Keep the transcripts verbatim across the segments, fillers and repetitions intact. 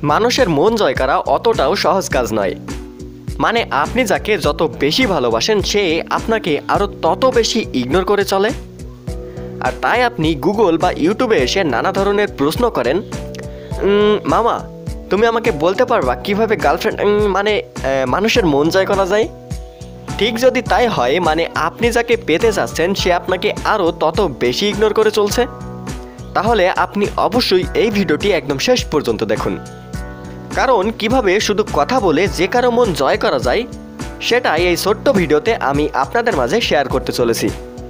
মানুষের মন জয় করা অতটাও সহজ কাজ নয়। মানে আপনি যাকে যত বেশি ভালোবাসেন সে আপনাকে আরও তত বেশি ইগনোর করে চলে। আর তাই আপনি গুগল বা ইউটিউবে এসে নানা ধরনের প্রশ্ন করেন, মামা তুমি আমাকে বলতে পারবা কিভাবে গার্লফ্রেন্ড মানে মানুষের মন জয় করা যায়? ঠিক যদি তাই হয়, মানে আপনি যাকে পেতে চাচ্ছেন সে আপনাকে আরও তত বেশি ইগনোর করে চলছে। তাহলে আপনি অবশ্যই এই ভিডিওটি একদম শেষ পর্যন্ত দেখুন, কারণ কিভাবে শুধু কথা বলে যে কারো মন জয় করা যায় সেটাই এই ছোট্ট ভিডিওতে আমি আপনাদের মাঝে শেয়ার করতে চলেছি।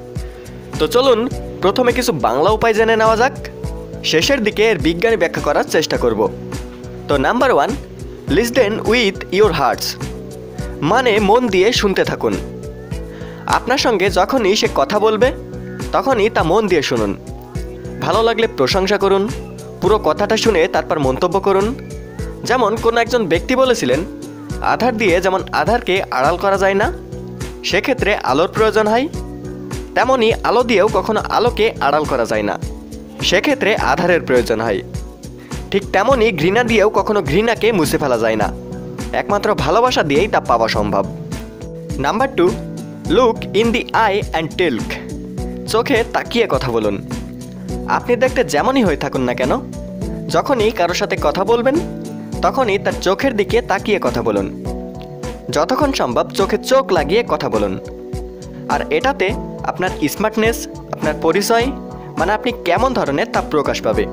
তো চলুন প্রথমে কিছু বাংলা উপায় জেনে নেওয়া যাক, শেষের দিকে এর বিজ্ঞানী ব্যাখ্যা করার চেষ্টা করব। তো number one, listen with your hearts, মানে মন দিয়ে শুনতে থাকুন। আপনার সঙ্গে যখনই সে কথা বলবে তখনই তা মন দিয়ে শুনুন। ভালো লাগলে প্রশংসা করুন, পুরো কথাটা শুনে তারপর মন্তব্য করুন। যেমন কোনো একজন ব্যক্তি বলেছিলেন, আধার দিয়ে যেমন আধারকে আড়াল করা যায় না, সেক্ষেত্রে আলোর প্রয়োজন হয়, তেমনি আলো দিয়েও কখনো আলোকে আড়াল করা যায় না, সেক্ষেত্রে আধারের প্রয়োজন হয়। ঠিক তেমনি ঘৃণা দিয়েও কখনো ঘৃণাকে মুছে ফেলা যায় না, একমাত্র ভালোবাসা দিয়েই তা পাওয়া সম্ভব। Number two, look in the eye and talk, চোখে তাকিয়ে কথা বলুন। আপনি দেখতে যেমনই হয়ে থাকুন না কেন, যখনই কারোর সাথে কথা বলবেন তখনই তার চোখের দিকে তাকিয়ে কথা বলুন। যতক্ষণ সম্ভব চোখে চোখ লাগিয়ে কথা বলুন। আর এটাতে আপনার স্মার্টনেস, আপনার পরিচয়, মানে আপনি কেমন ধরনের তা প্রকাশ পাবে।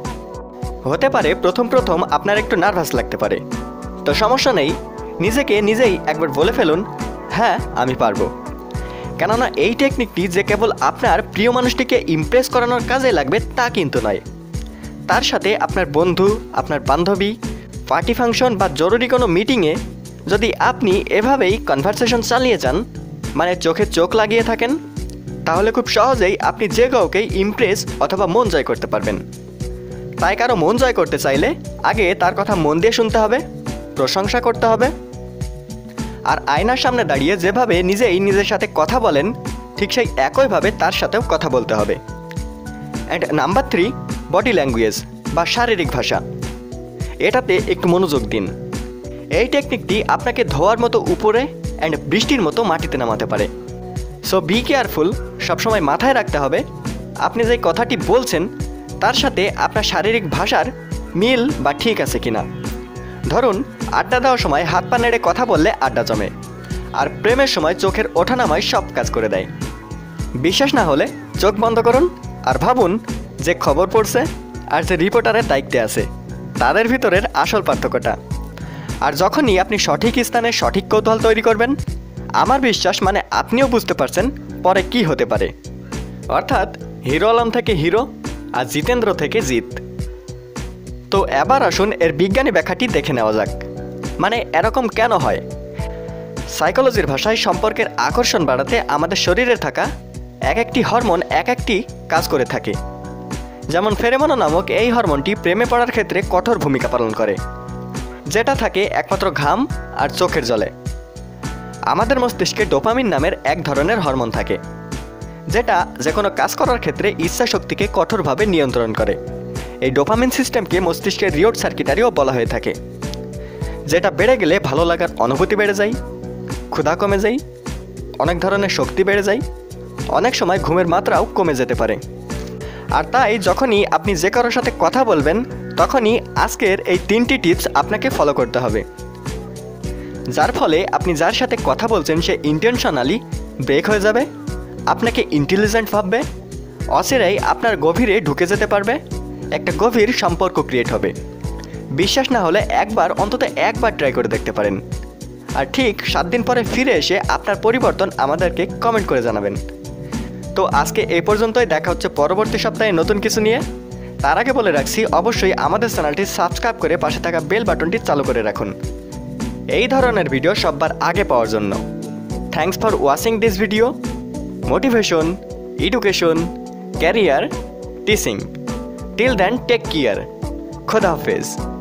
হতে পারে প্রথম প্রথম আপনার একটু নার্ভাস লাগতে পারে, তো সমস্যা নেই, নিজেকে নিজেই একবার বলে ফেলুন, হ্যাঁ আমি পারবো। কেননা এই টেকনিকটি যে কেবল আপনার প্রিয় মানুষটিকে ইমপ্রেস করানোর কাজে লাগবে তা কিন্তু নয়, তার সাথে আপনার বন্ধু, আপনার বান্ধবী, পার্টি ফাংশন বা জরুরি কোনো মিটিংয়ে যদি আপনি এভাবেই কনভারসেশন চালিয়ে যান, মানে চোখে চোখ লাগিয়ে থাকেন, তাহলে খুব সহজেই আপনি যে কাউকেই ইমপ্রেস অথবা মন জয় করতে পারবেন। তাই কারো মন জয় করতে চাইলে আগে তার কথা মন দিয়ে শুনতে হবে, প্রশংসা করতে হবে। আর আয়নার সামনে দাঁড়িয়ে যেভাবে নিজেই নিজের সাথে কথা বলেন ঠিক সেই একইভাবে তার সাথেও কথা বলতে হবে। And number three, body language বা শারীরিক ভাষা, এটাতে একটু মনোযোগ দিন। এই টেকনিকটি আপনাকে ধোয়ার মতো উপরে অ্যান্ড বৃষ্টির মতো মাটিতে নামাতে পারে। সো বি কেয়ারফুল, সবসময় মাথায় রাখতে হবে আপনি যে কথাটি বলছেন তার সাথে আপনার শারীরিক ভাষার মিল বা ঠিক আছে কিনা। ধরুন আড্ডা দেওয়ার সময় হাত পা নেড়ে কথা বললে আড্ডা জমে, আর প্রেমের সময় চোখের ওঠানামায় সব কাজ করে দেয়। বিশ্বাস না হলে চোখ বন্ধ করুন আর ভাবুন যে খবর পড়ছে আর যে রিপোর্টারের দায়িত্বে আছে তাদের ভিতরের আসল পার্থক্যটা। আর যখনই আপনি সঠিক স্থানে সঠিক কৌতূহল তৈরি করবেন, আমার বিশ্বাস মানে আপনিও বুঝতে পারছেন পরে কি হতে পারে। অর্থাৎ হিরো আলম থেকে হিরো আর জিতেন্দ্র থেকে জিত। তো এবার আসুন এর বিজ্ঞানী ব্যাখ্যাটি দেখে নেওয়া যাক, মানে এরকম কেন হয়। সাইকোলজির ভাষায় সম্পর্কের আকর্ষণ বাড়াতে আমাদের শরীরে থাকা এক একটি হরমোন এক একটি কাজ করে থাকে। যেমন ফেরেমন নামক এই হরমোনটি প্রেমে পড়ার ক্ষেত্রে কঠোর ভূমিকা পালন করে, যেটা থাকে একমাত্র ঘাম আর চোখের জলে। আমাদের মস্তিষ্কে ডোপামিন নামের এক ধরনের হরমোন থাকে, যেটা যে কোনো কাজ করার ক্ষেত্রে ইচ্ছা শক্তিকে কঠোরভাবে নিয়ন্ত্রণ করে। এই ডোপামিন সিস্টেমকে মস্তিষ্কের রিওয়ার্ড সার্কিটারিও বলা হয়ে থাকে, যেটা বেড়ে গেলে ভালো লাগার অনুভূতি বেড়ে যায়, ক্ষুধা কমে যায়, অনেক ধরনের শক্তি বেড়ে যায়, অনেক সময় ঘুমের মাত্রাও কমে যেতে পারে। আর তাই যখনই আপনি যে কারোর সাথে কথা বলবেন তখনই আজকের এই তিনটি টিপস আপনাকে ফলো করতে হবে, যার ফলে আপনি যার সাথে কথা বলছেন সে ইন্টেনশনালি ব্রেক হয়ে যাবে, আপনাকে ইন্টেলিজেন্ট ভাববে, অচিরেই আপনার গভীরে ঢুকে যেতে পারবে, একটা গভীর সম্পর্ক ক্রিয়েট হবে। বিশ্বাস না হলে একবার অন্তত একবার ট্রাই করে দেখতে পারেন, আর ঠিক সাত দিন পরে ফিরে এসে আপনার পরিবর্তন আমাদেরকে কমেন্ট করে জানাবেন। তো আজকে এই পর্যন্তই, দেখা হচ্ছে পরবর্তী সপ্তাহে নতুন কিছু নিয়ে। তার আগে বলে রাখছি অবশ্যই আমাদের চ্যানেলটি সাবস্ক্রাইব করে পাশে থাকা বেল বাটনটি চালু করে রাখুন এই ধরনের ভিডিও সবার আগে পাওয়ার জন্য। Thanks for watching this video. Motivation, education, career, teaching. Till then take care. খোদা হাফেজ।